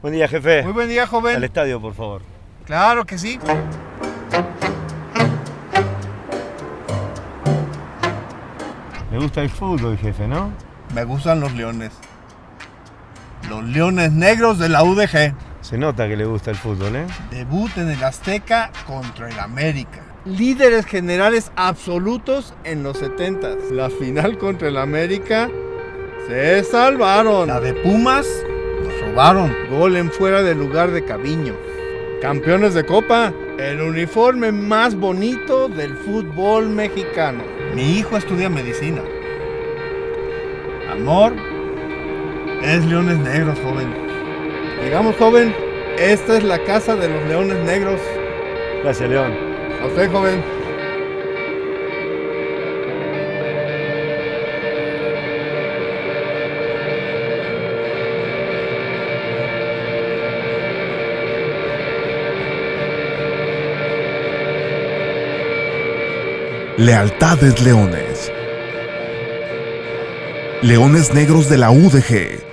Buen día, jefe. Muy buen día, joven. Al estadio, por favor. Claro que sí. Le gusta el fútbol, jefe, ¿no? Me gustan los leones. Los leones negros de la UDG. Se nota que le gusta el fútbol, ¿eh? Debut en el Azteca contra el América. Líderes generales absolutos en los 70s. La final contra el América se salvaron. La de Pumas nos robaron. Gol en fuera de lugar de Caviño. Campeones de Copa. El uniforme más bonito del fútbol mexicano. Mi hijo estudia medicina. Amor es Leones Negros, joven. Llegamos, joven. Esta es la casa de los Leones Negros. Gracias, León. A usted, joven. Lealtades Leones. Leones Negros de la UDG.